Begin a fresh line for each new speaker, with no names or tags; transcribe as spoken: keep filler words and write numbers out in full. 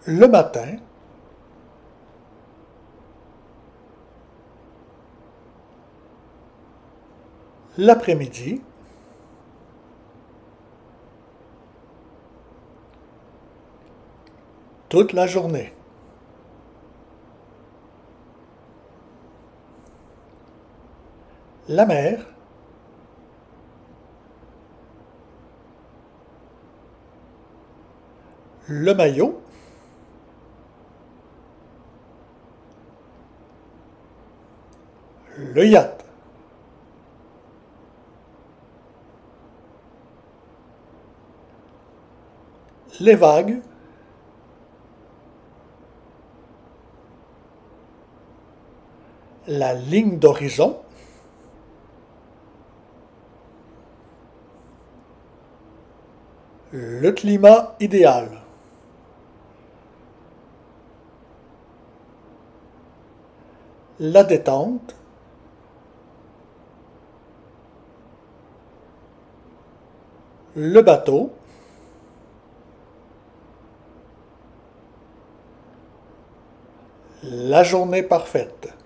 le matin, l'après-midi, toute la journée. La mer, le maillot, le yacht, les vagues, la ligne d'horizon, le climat idéal, la détente, le bateau, la journée parfaite.